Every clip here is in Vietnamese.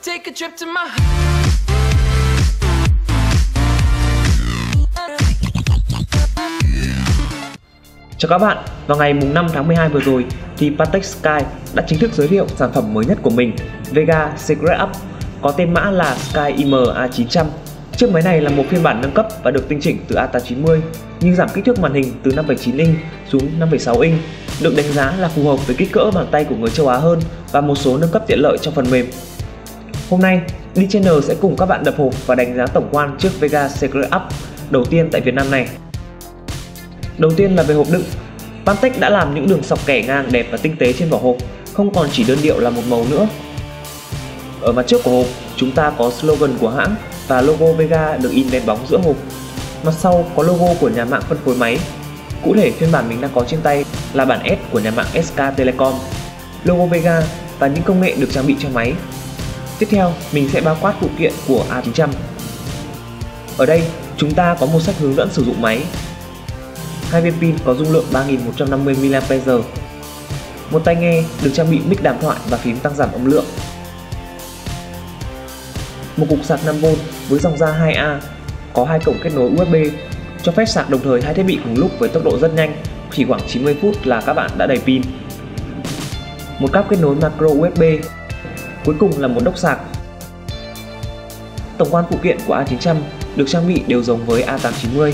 Take a trip to my Chào các bạn, vào ngày 5 tháng 12 vừa rồi thì Patek Sky đã chính thức giới thiệu sản phẩm mới nhất của mình, Vega Secret Up, có tên mã là Sky IM A900. Chiếc máy này là một phiên bản nâng cấp và được tinh chỉnh từ A890, nhưng giảm kích thước màn hình từ 5,9 inch xuống 5,6 inch, được đánh giá là phù hợp với kích cỡ bàn tay của người châu Á hơn và một số nâng cấp tiện lợi trong phần mềm. Hôm nay, D-Channel sẽ cùng các bạn đập hộp và đánh giá tổng quan chiếc Vega Secret Up đầu tiên tại Việt Nam này. Đầu tiên là về hộp đựng. Patek đã làm những đường sọc kẻ ngang đẹp và tinh tế trên vỏ hộp, không còn chỉ đơn điệu là một màu nữa. Ở mặt trước của hộp, chúng ta có slogan của hãng và logo Vega được in đen bóng giữa hộp. Mặt sau có logo của nhà mạng phân phối máy. Cụ thể, phiên bản mình đang có trên tay là bản S của nhà mạng SK Telecom, logo Vega và những công nghệ được trang bị cho máy. Tiếp theo, mình sẽ bao quát phụ kiện của A900. Ở đây, chúng ta có một sách hướng dẫn sử dụng máy, 2 viên pin có dung lượng 3150 mAh, một tai nghe được trang bị mic đàm thoại và phím tăng giảm âm lượng, một cục sạc 5V với dòng ra 2A, có 2 cổng kết nối USB, cho phép sạc đồng thời hai thiết bị cùng lúc với tốc độ rất nhanh, chỉ khoảng 90 phút là các bạn đã đầy pin, một cáp kết nối micro USB, cuối cùng là một đốc sạc. Tổng quan phụ kiện của A900 được trang bị đều giống với A890.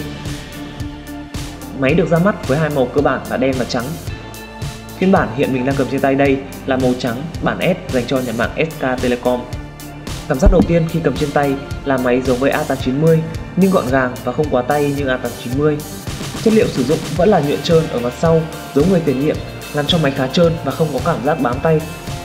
Máy được ra mắt với hai màu cơ bản là đen và trắng. Phiên bản hiện mình đang cầm trên tay đây là màu trắng bản S dành cho nhà mạng SK Telecom. Cảm giác đầu tiên khi cầm trên tay là máy giống với A890 nhưng gọn gàng và không quá tay như A890. Chất liệu sử dụng vẫn là nhựa trơn ở mặt sau giống người tiền nhiệm, làm cho máy khá trơn và không có cảm giác bám tay.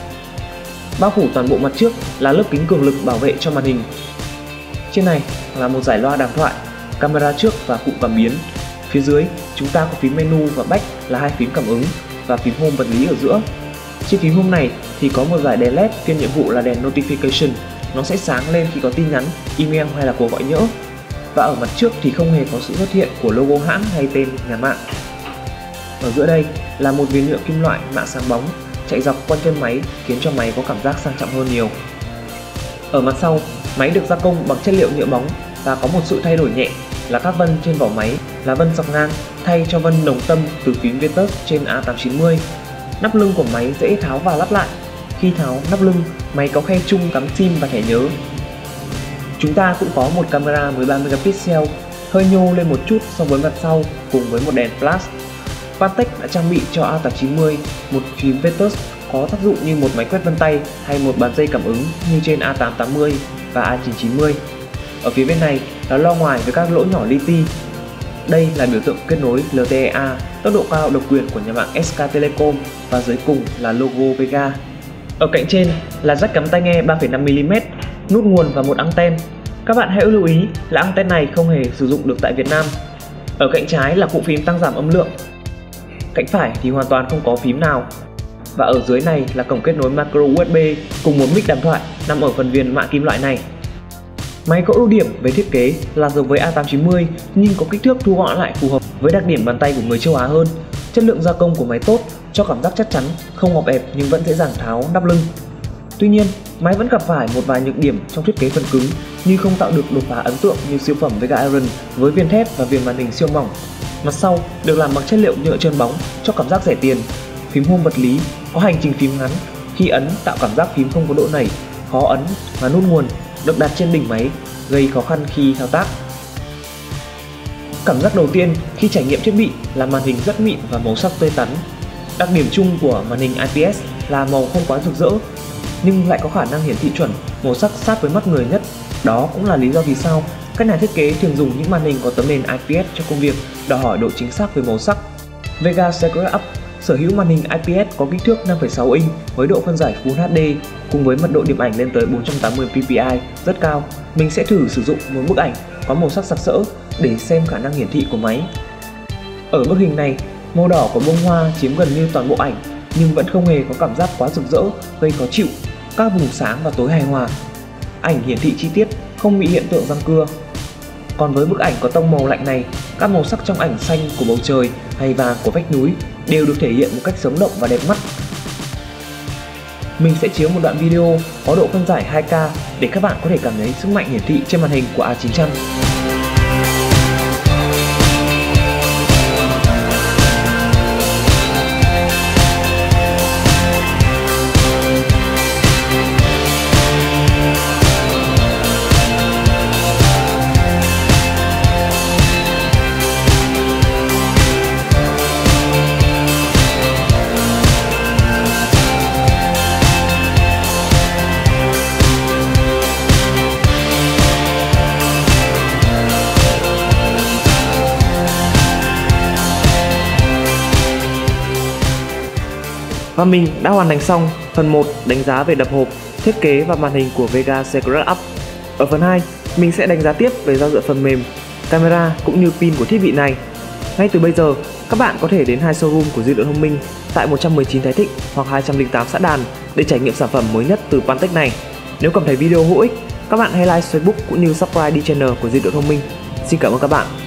Bao phủ toàn bộ mặt trước là lớp kính cường lực bảo vệ cho màn hình. Trên này là một dải loa đàm thoại, camera trước và cụm cảm biến. Phía dưới chúng ta có phím menu và back là hai phím cảm ứng và phím home vật lý ở giữa. Trên phím home này thì có một dải đèn LED phiên nhiệm vụ là đèn notification, nó sẽ sáng lên khi có tin nhắn, email hay là cuộc gọi nhỡ. Và ở mặt trước thì không hề có sự xuất hiện của logo hãng hay tên nhà mạng. Ở giữa đây là một viền nhựa kim loại mạ sáng bóng chạy dọc quanh chân máy khiến cho máy có cảm giác sang trọng hơn nhiều. Ở mặt sau, máy được gia công bằng chất liệu nhựa bóng và có một sự thay đổi nhẹ là các vân trên vỏ máy là vân dọc ngang thay cho vân đồng tâm từ phím Ventus trên A890. Nắp lưng của máy dễ tháo và lắp lại. Khi tháo nắp lưng, máy có khe chung cắm sim và thẻ nhớ. Chúng ta cũng có một camera 13 megapixel, hơi nhô lên một chút so với mặt sau cùng với một đèn flash. Patek đã trang bị cho A890 một phím Ventus có tác dụng như một máy quét vân tay hay một bàn dây cảm ứng như trên A880 và A990. Ở phía bên này là loa ngoài với các lỗ nhỏ li ti. Đây là biểu tượng kết nối LTE-A, tốc độ cao độc quyền của nhà mạng SK Telecom và dưới cùng là logo Vega. Ở cạnh trên là jack cắm tai nghe 3,5mm, nút nguồn và một anten. Các bạn hãy lưu ý là anten này không hề sử dụng được tại Việt Nam. Ở cạnh trái là cụm phím tăng giảm âm lượng. Cạnh phải thì hoàn toàn không có phím nào. Và ở dưới này là cổng kết nối micro USB cùng một mic đàm thoại nằm ở phần viền mạ kim loại này. Máy có ưu điểm về thiết kế là giống với A890 nhưng có kích thước thu gọn lại phù hợp với đặc điểm bàn tay của người châu Á hơn. Chất lượng gia công của máy tốt, cho cảm giác chắc chắn, không ngọt ẹp nhưng vẫn dễ dàng tháo nắp lưng. Tuy nhiên, máy vẫn gặp phải một vài nhược điểm trong thiết kế phần cứng như không tạo được đột phá ấn tượng như siêu phẩm Vega Iron với viền thép và viền màn hình siêu mỏng. Mặt sau được làm bằng chất liệu nhựa trơn bóng cho cảm giác rẻ tiền. Phím home vật lý có hành trình phím ngắn, khi ấn tạo cảm giác phím không có độ nảy, khó ấn và nút nguồn được đặt trên đỉnh máy gây khó khăn khi thao tác. Cảm giác đầu tiên khi trải nghiệm thiết bị là màn hình rất mịn và màu sắc tươi tắn. Đặc điểm chung của màn hình IPS là màu không quá rực rỡ nhưng lại có khả năng hiển thị chuẩn màu sắc sát với mắt người nhất. Đó cũng là lý do vì sao các nhà thiết kế thường dùng những màn hình có tấm nền IPS cho công việc đòi hỏi độ chính xác về màu sắc. Vega Secret Up sở hữu màn hình IPS có kích thước 5,6 inch với độ phân giải Full HD cùng với mật độ điểm ảnh lên tới 480 ppi rất cao. Mình sẽ thử sử dụng một bức ảnh có màu sắc sặc sỡ để xem khả năng hiển thị của máy. Ở bức hình này, màu đỏ của bông hoa chiếm gần như toàn bộ ảnh nhưng vẫn không hề có cảm giác quá rực rỡ gây khó chịu, các vùng sáng và tối hài hòa. Ảnh hiển thị chi tiết, không bị hiện tượng răng cưa. Còn với bức ảnh có tông màu lạnh này, các màu sắc trong ảnh xanh của bầu trời hay vàng của vách núi đều được thể hiện một cách sống động và đẹp mắt. mình sẽ chiếu một đoạn video có độ phân giải 2K để các bạn có thể cảm thấy sức mạnh hiển thị trên màn hình của A900. Và mình đã hoàn thành xong phần 1 đánh giá về đập hộp, thiết kế và màn hình của Vega Secret Up. Ở phần 2, mình sẽ đánh giá tiếp về giao diện phần mềm, camera cũng như pin của thiết bị này. Ngay từ bây giờ, các bạn có thể đến hai showroom của Di động Thông minh tại 119 Thái Thịnh hoặc 208 Xã Đàn để trải nghiệm sản phẩm mới nhất từ Pantech này. Nếu cảm thấy video hữu ích, các bạn hãy like Facebook cũng như subscribe đi channel của Di động Thông minh. Xin cảm ơn các bạn.